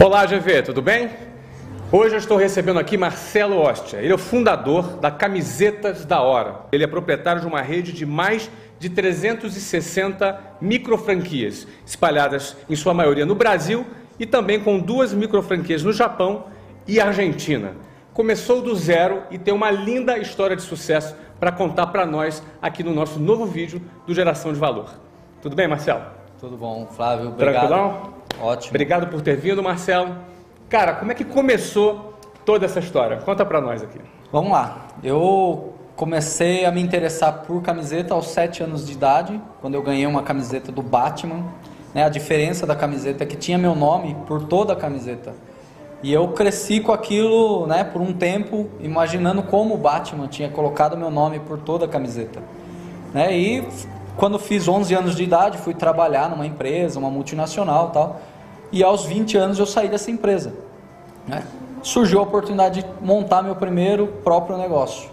Olá, GV, tudo bem? Hoje eu estou recebendo aqui Marcelo Ostia. Ele é o fundador da Camisetas da Hora. Ele é proprietário de uma rede de mais de 360 microfranquias, espalhadas em sua maioria no Brasil e também com 2 microfranquias no Japão e Argentina. Começou do zero e tem uma linda história de sucesso para contar para nós aqui no nosso novo vídeo do Geração de Valor. Tudo bem, Marcelo? Tudo bom, Flávio. Obrigado. Tranquilão? Ótimo. Obrigado por ter vindo, Marcelo. Cara, como é que começou toda essa história? Conta pra nós aqui. Vamos lá. Eu comecei a me interessar por camiseta aos 7 anos de idade, quando eu ganhei uma camiseta do Batman. A diferença da camiseta é que tinha meu nome por toda a camiseta. E eu cresci com aquilo, por um tempo, imaginando como o Batman tinha colocado meu nome por toda a camiseta. E quando fiz 11 anos de idade, fui trabalhar numa empresa, uma multinacional e tal. E aos 20 anos eu saí dessa empresa. Surgiu a oportunidade de montar meu primeiro próprio negócio.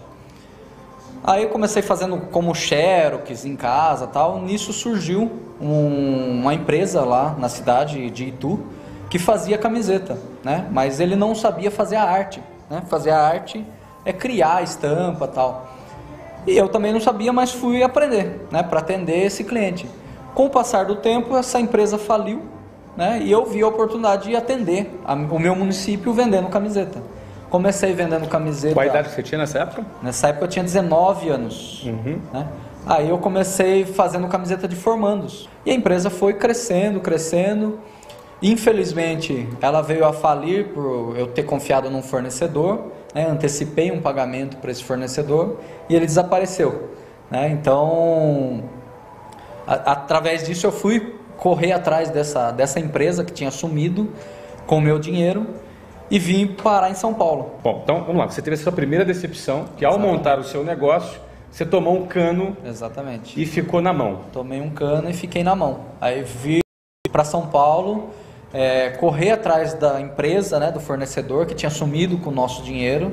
Aí eu comecei fazendo como xerox em casa e tal. Nisso surgiu uma empresa lá na cidade de Itu que fazia camiseta, mas ele não sabia fazer a arte. Fazer a arte é criar a estampa e tal. E eu também não sabia, mas fui aprender, para atender esse cliente. Com o passar do tempo, essa empresa faliu, e eu vi a oportunidade de atender o meu município vendendo camiseta. Comecei vendendo camiseta... Qual a idade que você tinha nessa época? Nessa época eu tinha 19 anos. Aí eu comecei fazendo camiseta de formandos. E a empresa foi crescendo, crescendo. Infelizmente, ela veio a falir por eu ter confiado num fornecedor. Antecipei um pagamento para esse fornecedor e ele desapareceu. Então, através disso eu fui correr atrás dessa empresa que tinha sumido com o meu dinheiro e vim parar em São Paulo. Bom, então vamos lá, você teve a sua primeira decepção, que ao montar o seu negócio, você tomou um cano. Exatamente. E ficou na mão. Tomei um cano e fiquei na mão. Aí vim para São Paulo, correr atrás da empresa, do fornecedor que tinha sumido com o nosso dinheiro.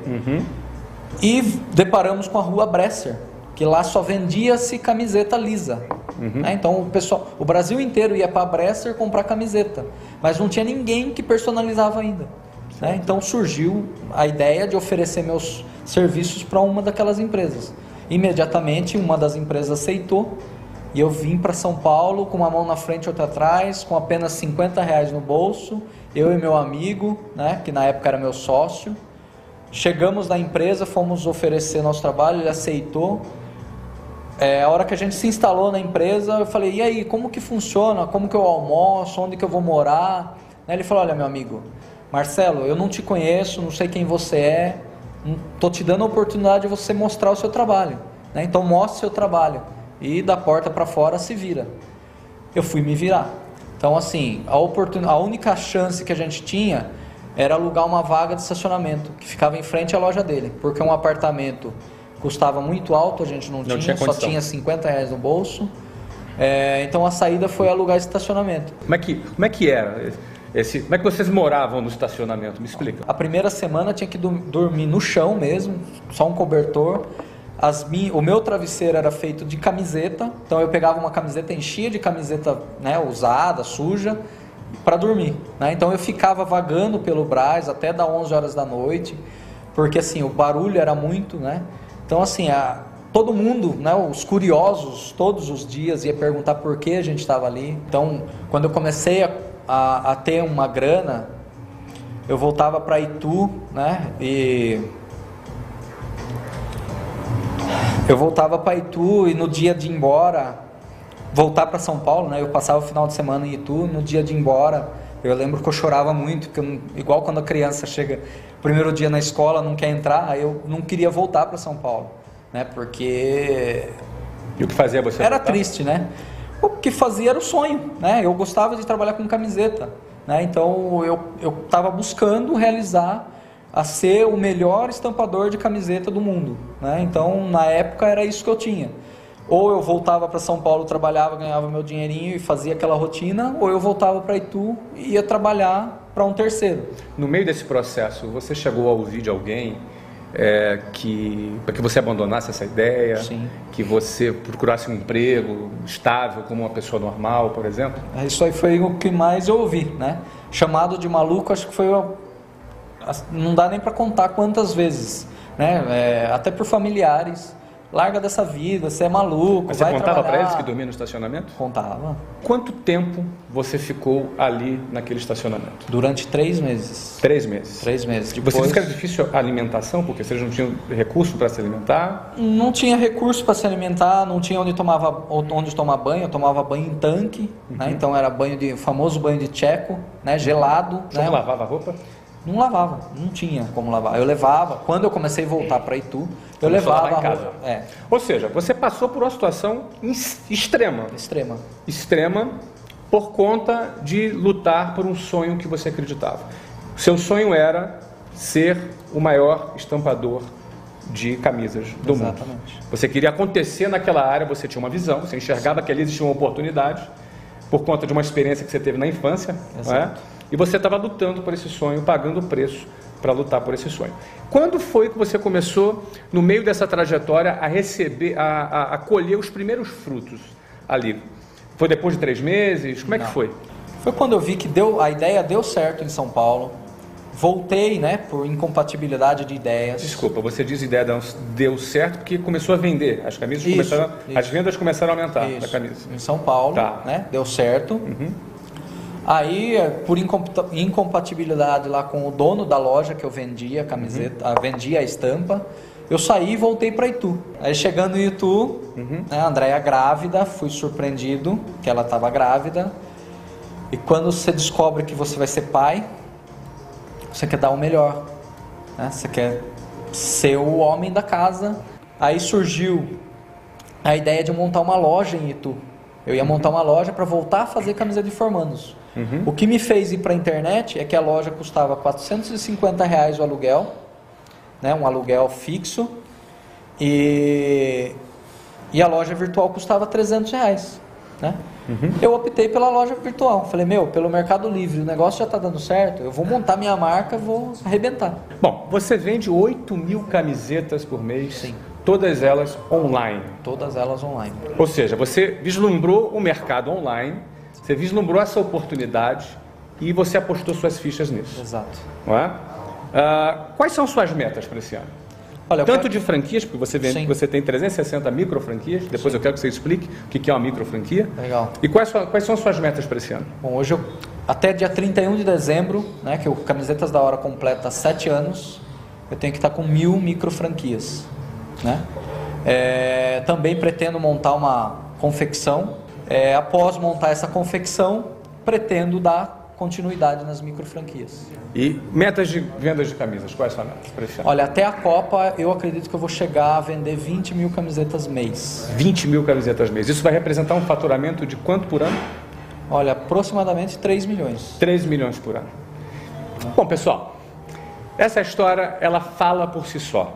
E deparamos com a Rua Bresser, que lá só vendia-se camiseta lisa. Então o Brasil inteiro ia para a Bresser comprar camiseta, mas não tinha ninguém que personalizava ainda. Então surgiu a ideia de oferecer meus serviços para uma daquelas empresas. Imediatamente uma das empresas aceitou. E eu vim para São Paulo com uma mão na frente e outra atrás, com apenas R$50 no bolso, eu e meu amigo, que na época era meu sócio. Chegamos na empresa, fomos oferecer nosso trabalho, ele aceitou. A hora que a gente se instalou na empresa, eu falei, e aí, como que funciona? Como que eu almoço? Onde que eu vou morar? Ele falou, olha meu amigo, Marcelo, eu não te conheço, não sei quem você é, estou te dando a oportunidade de você mostrar o seu trabalho. Então mostre o seu trabalho. E da porta para fora se vira. Eu fui me virar. Então assim, a única chance que a gente tinha era alugar uma vaga de estacionamento que ficava em frente à loja dele, porque um apartamento custava muito alto, a gente não tinha só tinha R$50 no bolso. Então a saída foi alugar esse estacionamento. Como é que era? Como é que vocês moravam no estacionamento? Me explica. A primeira semana tinha que dormir no chão mesmo, só um cobertor. O meu travesseiro era feito de camiseta, então eu pegava uma camiseta, enchia de camiseta usada, suja, para dormir. Então eu ficava vagando pelo Brás até dar 11 horas da noite, porque assim, o barulho era muito, Então assim, todo mundo, os curiosos, todos os dias ia perguntar por que a gente estava ali. Então, quando eu comecei a ter uma grana, eu voltava para Itu, Eu voltava para Itu e no dia de ir embora, voltar para São Paulo, eu passava o final de semana em Itu, no dia de ir embora, eu lembro que eu chorava muito, porque igual quando a criança chega, primeiro dia na escola, não quer entrar, aí eu não queria voltar para São Paulo, porque... E o que fazia você Era voltar? triste, O que fazia era o sonho, eu gostava de trabalhar com camiseta, então eu estava buscando realizar a ser o melhor estampador de camiseta do mundo, Então na época era isso que eu tinha. Ou eu voltava para São Paulo, trabalhava, ganhava meu dinheirinho e fazia aquela rotina, ou eu voltava para Itu e ia trabalhar para um terceiro. No meio desse processo, você chegou a ouvir de alguém para que você abandonasse essa ideia? Sim. Que você procurasse um emprego estável como uma pessoa normal, por exemplo? Isso aí foi o que mais eu ouvi, chamado de maluco, acho que foi, não dá nem para contar quantas vezes, né? Até por familiares. Larga dessa vida, você é maluco. Mas você contava trabalhar. para eles que dormia no estacionamento? Contava. Quanto tempo você ficou ali naquele estacionamento? Durante 3 meses. 3 meses. 3 meses. Depois, você disse que era difícil a alimentação, porque vocês não tinham recurso para se alimentar? Não tinha recurso para se alimentar, não tinha onde tomar banho. Eu tomava banho em tanque, né? Então era famoso banho de tcheco, né? Gelado. Você não lavava a roupa? Não lavava, não tinha como lavar. Eu levava, quando eu comecei a voltar para Itu, eu levava em casa. Ou seja, você passou por uma situação extrema. Extrema por conta de lutar por um sonho que você acreditava. Seu sonho era ser o maior estampador de camisas do mundo. Você queria acontecer naquela área, você tinha uma visão, você enxergava que ali existia uma oportunidade por conta de uma experiência que você teve na infância, não é? E você estava lutando por esse sonho, pagando o preço para lutar por esse sonho. Quando foi que você começou, no meio dessa trajetória, a receber, a colher os primeiros frutos ali? Foi depois de 3 meses? Como é que foi? Foi quando eu vi que a ideia deu certo em São Paulo. Voltei, né, por incompatibilidade de ideias. Desculpa, você diz ideia deu certo porque começou a vender. As camisas as vendas começaram a aumentar da camisa. Em São Paulo, né, deu certo. Aí, por incompatibilidade lá com o dono da loja que eu vendia a camiseta, vendia a estampa, eu saí e voltei para Itu. Aí chegando em Itu, né, a Andréia grávida, fui surpreendido que ela estava grávida. E quando você descobre que você vai ser pai, você quer dar o melhor, né? Você quer ser o homem da casa. Aí surgiu a ideia de montar uma loja em Itu. Eu ia montar uma loja para voltar a fazer camisa de formandos. O que me fez ir para a internet é que a loja custava R$450 o aluguel, né? Um aluguel fixo, e a loja virtual custava R$300, né? Eu optei pela loja virtual. Falei, pelo Mercado Livre, o negócio já está dando certo, eu vou montar minha marca, vou arrebentar. Bom, você vende 8.000 camisetas por mês. Sim. Todas elas online. Todas elas online. Ou seja, você vislumbrou o mercado online, você vislumbrou essa oportunidade e você apostou suas fichas nisso. Exato. Não é? Quais são suas metas para esse ano? Olha, Tanto de franquias, porque você tem 360 micro franquias, depois eu quero que você explique o que é uma micro franquia. Legal. E quais são as suas metas para esse ano? Bom, hoje até dia 31 de dezembro, né, que o Camisetas da Hora completa 7 anos, eu tenho que estar com 1.000 micro franquias, né? Também pretendo montar uma confecção. Após montar essa confecção, pretendo dar continuidade nas micro franquias. E metas de vendas de camisas, quais são as metas para esse ano? Olha, até a Copa eu acredito que eu vou chegar a vender 20.000 camisetas mês. 20.000 camisetas mês. Isso vai representar um faturamento de quanto por ano? Olha, aproximadamente 3 milhões. 3 milhões por ano. Bom, pessoal, essa história, ela fala por si só.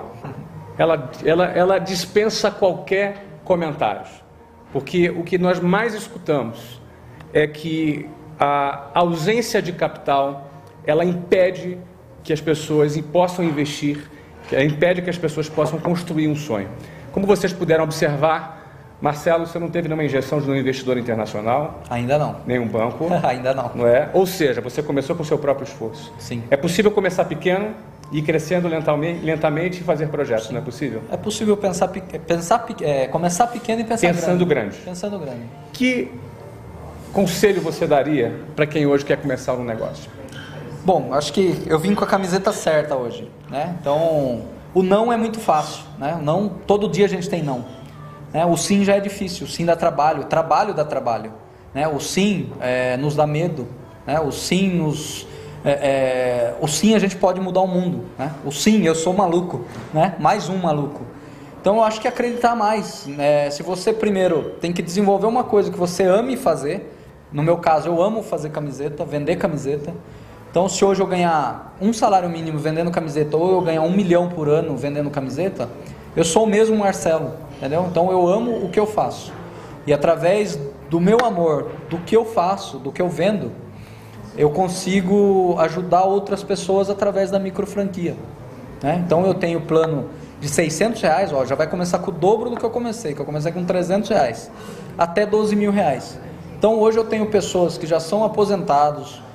Ela dispensa qualquer comentário. Porque o que nós mais escutamos é que a ausência de capital, ela impede que as pessoas possam investir, impede que as pessoas possam construir um sonho. Como vocês puderam observar, Marcelo, você não teve nenhuma injeção de um investidor internacional? Ainda não. Nenhum banco? Ainda não. Não é? Ou seja, você começou com o seu próprio esforço. Sim. É possível começar pequeno e ir crescendo lentamente e fazer projetos, não é possível? É possível começar pequeno e pensando grande. Pensando grande. Que conselho você daria para quem hoje quer começar um negócio? Bom, acho que eu vim com a camiseta certa hoje, né? Então, o não é muito fácil, né? Não, todo dia a gente tem não, né? O sim já é difícil, o sim dá trabalho, o trabalho dá trabalho, né? O sim nos dá medo, né? O sim o sim a gente pode mudar o mundo, né? O sim, eu sou maluco, né? Mais um maluco. Então eu acho que acreditar mais, se você primeiro tem que desenvolver uma coisa que você ame fazer. No meu caso, eu amo fazer camiseta, vender camiseta. Então, se hoje eu ganhar um salário mínimo vendendo camiseta, ou eu ganhar 1 milhão por ano vendendo camiseta, eu sou o mesmo Marcelo, entendeu? Então, eu amo o que eu faço. E através do meu amor, do que eu faço, do que eu vendo, eu consigo ajudar outras pessoas através da micro franquia, né? Então, eu tenho plano de R$600, já vai começar com o dobro do que eu comecei com R$300, até R$12.000. Então hoje eu tenho pessoas que já são aposentados,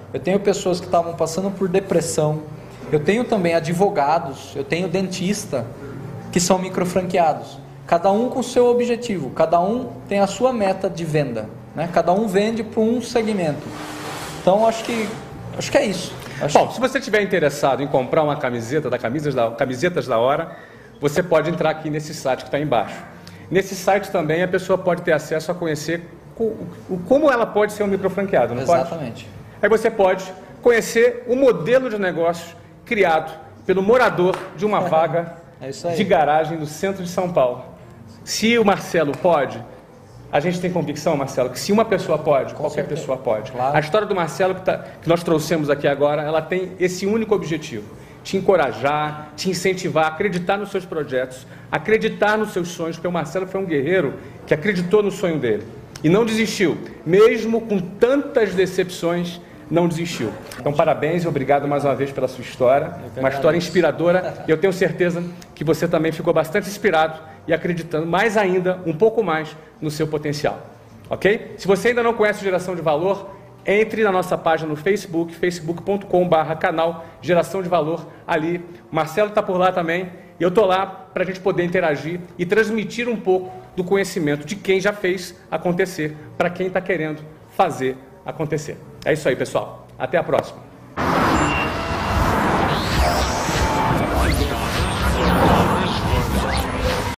eu tenho pessoas que estavam passando por depressão, eu tenho também advogados, eu tenho dentista que são microfranqueados. Cada um com o seu objetivo, cada um tem a sua meta de venda, né? Cada um vende para um segmento. Então acho que é isso. Bom, se você estiver interessado em comprar uma camiseta da Camisetas da Hora, você pode entrar aqui nesse site que está embaixo. Nesse site também a pessoa pode ter acesso a conhecer como ela pode ser um microfranqueado, não pode? Exatamente. Aí você pode conhecer o modelo de negócio criado pelo morador de uma vaga de garagem no centro de São Paulo. Se o Marcelo pode, a gente tem convicção, Marcelo, que se uma pessoa pode, qualquer pessoa pode. Claro. A história do Marcelo que nós trouxemos aqui agora, ela tem esse único objetivo: te encorajar, te incentivar a acreditar nos seus projetos, acreditar nos seus sonhos, porque o Marcelo foi um guerreiro que acreditou no sonho dele e não desistiu, mesmo com tantas decepções, não desistiu. Então, parabéns e obrigado mais uma vez pela sua história, uma história inspiradora, e eu tenho certeza que você também ficou bastante inspirado e acreditando mais ainda, um pouco mais, no seu potencial, ok? Se você ainda não conhece Geração de Valor, entre na nossa página no Facebook, facebook.com/canal Geração de Valor, ali, o Marcelo está por lá também, e eu estou lá para a gente poder interagir e transmitir um pouco do conhecimento de quem já fez acontecer, para quem está querendo fazer acontecer. É isso aí, pessoal. Até a próxima.